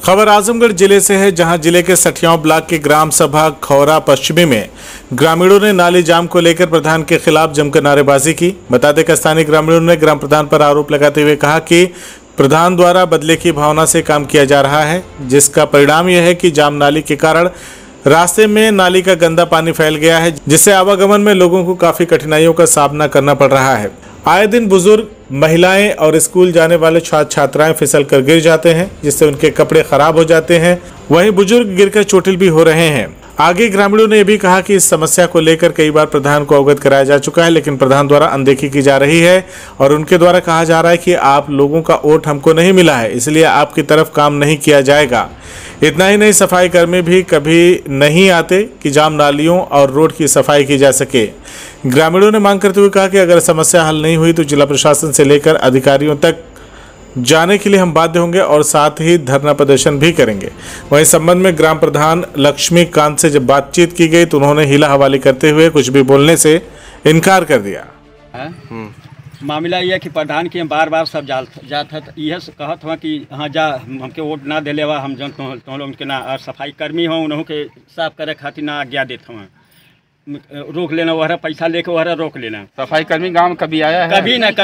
खबर आजमगढ़ जिले से है, जहां जिले के सठियाओं ब्लॉक के ग्राम सभा खौरा पश्चिमी में ग्रामीणों ने नाली जाम को लेकर प्रधान के खिलाफ जमकर नारेबाजी की। बता दें कि स्थानीय ग्रामीणों ने ग्राम प्रधान पर आरोप लगाते हुए कहा कि प्रधान द्वारा बदले की भावना से काम किया जा रहा है, जिसका परिणाम यह है कि जाम नाली के कारण रास्ते में नाली का गंदा पानी फैल गया है, जिससे आवागमन में लोगों को काफी कठिनाइयों का सामना करना पड़ रहा है। आए दिन बुजुर्ग, महिलाएं और स्कूल जाने वाले छात्र छात्राएं फिसल कर गिर जाते हैं, जिससे उनके कपड़े खराब हो जाते हैं। वहीं बुजुर्ग गिरकर चोटिल भी हो रहे हैं। आगे ग्रामीणों ने यह भी कहा कि इस समस्या को लेकर कई बार प्रधान को अवगत कराया जा चुका है, लेकिन प्रधान द्वारा अनदेखी की जा रही है और उनके द्वारा कहा जा रहा है कि आप लोगों का वोट हमको नहीं मिला है, इसलिए आपकी तरफ काम नहीं किया जाएगा। इतना ही नहीं, सफाई कर्मी भी कभी नहीं आते कि जाम नालियों और रोड की सफाई की जा सके। ग्रामीणों ने मांग करते हुए कहा कि अगर समस्या हल नहीं हुई तो जिला प्रशासन से लेकर अधिकारियों तक जाने के लिए हम बाध्य होंगे और साथ ही धरना प्रदर्शन भी करेंगे। वहीं संबंध में ग्राम प्रधान लक्ष्मीकांत से जब बातचीत की गई तो उन्होंने हिला हवाली करते हुए कुछ भी बोलने से इनकार कर दिया। मामला यह कि प्रधान के बार बार सब जात है, यह कहत हुआ कि हाँ जा हमके वोट ना दिले हुआ, हम जन तुम लोग के ना और सफाई कर्मी हो उन्हों के साफ करे खातिर ना आज्ञा देते हुआ, रोक लेना वह पैसा लेके वह रोक लेना। सफाई कर्मी गांव में कभी आया है? कभी ना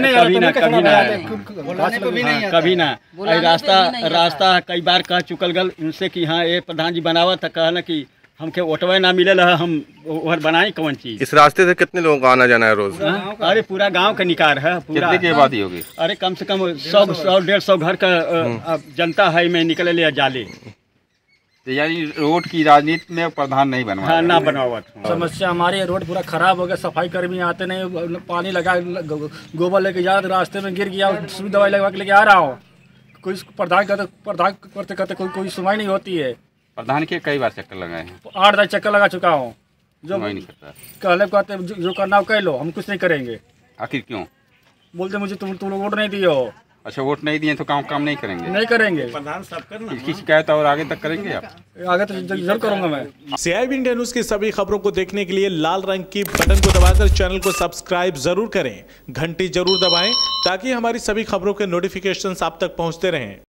रास्ता कई बार कह चुकल गल उनसे कि हाँ ये प्रधान जी बनावा था, कहना कि हमके ओटवे ना मिले हम वह बनाई कौन चीज। इस रास्ते से कितने लोगों का आना जाना है रोज? अरे पूरा गांव का निकार है। कितने की आबादी होगी? अरे कम से कम 100-150 घर का जनता है में निकले ले जाले। यानी रोड की राजनीति में प्रधान नहीं बनवा? हाँ, ना बनवा। समस्या हमारी रोड पूरा खराब हो गया, सफाई कर्मी आते नहीं, पानी लगा गोबर लेके जा रहे, रास्ते में गिर गया, सुई दवाई लगवा के लेके आ रहा हो, कोई प्रधान करते कोई सुनवाई नहीं होती है। प्रधान के कई बार चक्कर लगाए हैं? 8-10 चक्कर लगा चुका हूँ। जो नहीं करता, कहते जो करना हो कह लो, हम कुछ नहीं करेंगे। आखिर क्यों? बोलते मुझे तुम लोग वोट नहीं दिए हो। अच्छा, वोट नहीं दिए तो काम नहीं करेंगे? नहीं करेंगे। प्रधान सब करना। इसकी शिकायत और आगे तक करेंगे आप? आगे तो जरूर करूंगा मैं। CIB इंडिया न्यूज की सभी खबरों को देखने के लिए लाल रंग की बटन को दबाकर चैनल को सब्सक्राइब जरूर करें, घंटी जरूर दबाएं ताकि हमारी सभी खबरों के नोटिफिकेशंस आप तक पहुंचते रहें।